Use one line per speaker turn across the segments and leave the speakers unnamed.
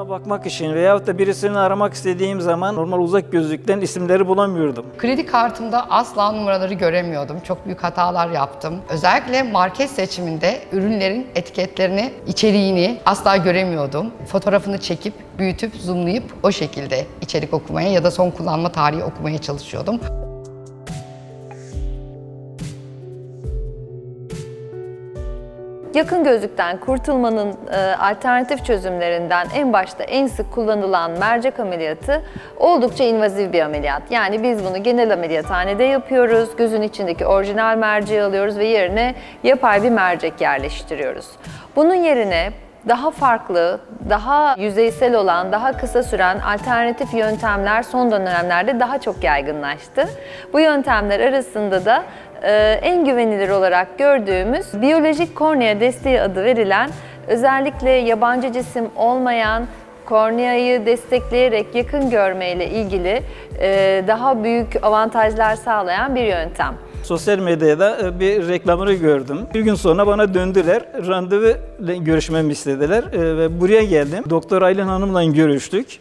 Yakına bakmak için veyahut da birisini aramak istediğim zaman normal uzak gözlükten isimleri bulamıyordum.
Kredi kartımda asla numaraları göremiyordum. Çok büyük hatalar yaptım. Özellikle market seçiminde ürünlerin etiketlerini, içeriğini asla göremiyordum. Fotoğrafını çekip, büyütüp, zoomlayıp o şekilde içerik okumaya ya da son kullanma tarihi okumaya çalışıyordum.
Yakın gözlükten kurtulmanın alternatif çözümlerinden en başta en sık kullanılan mercek ameliyatı oldukça invazif bir ameliyat. Yani biz bunu genel ameliyathanede yapıyoruz, gözün içindeki orijinal merceği alıyoruz ve yerine yapay bir mercek yerleştiriyoruz. Bunun yerine daha farklı, daha yüzeysel olan, daha kısa süren alternatif yöntemler son dönemlerde daha çok yaygınlaştı. Bu yöntemler arasında da en güvenilir olarak gördüğümüz biyolojik kornea desteği adı verilen, özellikle yabancı cisim olmayan, korneayı destekleyerek yakın görmeyle ilgili daha büyük avantajlar sağlayan bir yöntem.
Sosyal medyada bir reklamını gördüm. Bir gün sonra bana döndüler, randevu görüşmemi istediler ve buraya geldim. Doktor Aylin Hanım'la görüştük.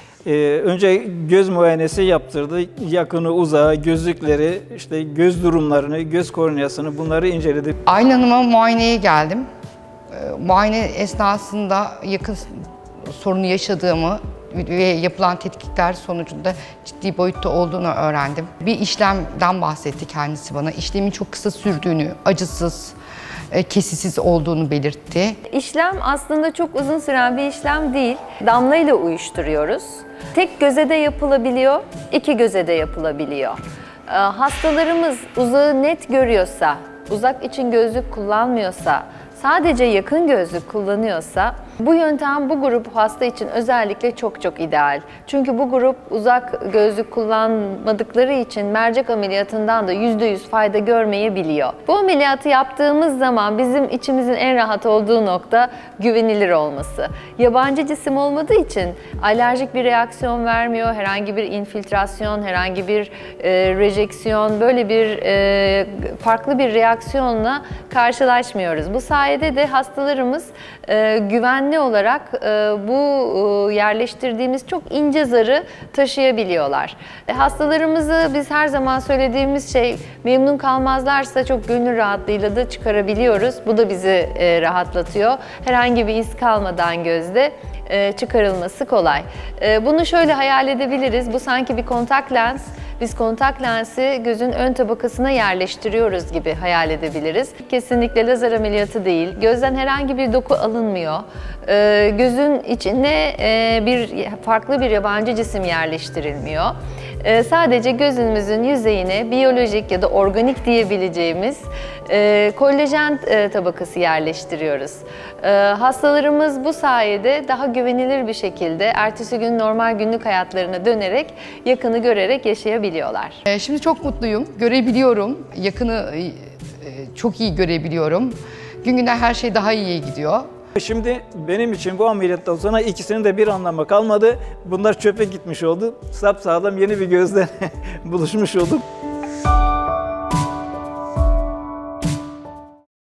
Önce göz muayenesi yaptırdı. Yakını, uzağı, gözlükleri, işte göz durumlarını, göz korneasını bunları inceledi.
Aylin Hanım'a muayeneye geldim. Muayene esnasında yakın sorunu yaşadığımı ve yapılan tetkikler sonucunda ciddi boyutta olduğunu öğrendim. Bir işlemden bahsetti kendisi bana. İşlemin çok kısa sürdüğünü, acısız, kesisiz olduğunu belirtti.
İşlem aslında çok uzun süren bir işlem değil. Damla ile uyuşturuyoruz. Tek göze de yapılabiliyor, iki göze de yapılabiliyor. Hastalarımız uzağı net görüyorsa, uzak için gözlük kullanmıyorsa, sadece yakın gözlük kullanıyorsa bu yöntem bu grup hasta için özellikle çok ideal. Çünkü bu grup uzak gözlük kullanmadıkları için mercek ameliyatından da %100 fayda görmeyebiliyor. Bu ameliyatı yaptığımız zaman bizim içimizin en rahat olduğu nokta güvenilir olması. Yabancı cisim olmadığı için alerjik bir reaksiyon vermiyor, herhangi bir infiltrasyon, herhangi bir rejeksiyon, böyle bir farklı bir reaksiyonla karşılaşmıyoruz. Bu sayede de hastalarımız güvenli olarak bu yerleştirdiğimiz çok ince zarı taşıyabiliyorlar. Hastalarımızı biz her zaman söylediğimiz şey, memnun kalmazlarsa çok gönül rahatlığıyla da çıkarabiliyoruz. Bu da bizi rahatlatıyor. Herhangi bir iz kalmadan gözde çıkarılması kolay. Bunu şöyle hayal edebiliriz. Bu sanki bir kontak lens. Biz kontak lensi gözün ön tabakasına yerleştiriyoruz gibi hayal edebiliriz. Kesinlikle lazer ameliyatı değil. Gözden herhangi bir doku alınmıyor. Gözün içine farklı bir yabancı cisim yerleştirilmiyor. Sadece gözümüzün yüzeyine biyolojik ya da organik diyebileceğimiz kollajen tabakası yerleştiriyoruz. Hastalarımız bu sayede daha güvenilir bir şekilde ertesi gün normal günlük hayatlarına dönerek, yakını görerek yaşayabiliyorlar.
Şimdi çok mutluyum, görebiliyorum, yakını çok iyi görebiliyorum. Gün günden her şey daha iyiye gidiyor.
Şimdi benim için bu ameliyattan sonra ikisinin de bir anlamı kalmadı. Bunlar çöpe gitmiş oldu. Sapsağlam yeni bir gözle buluşmuş olduk.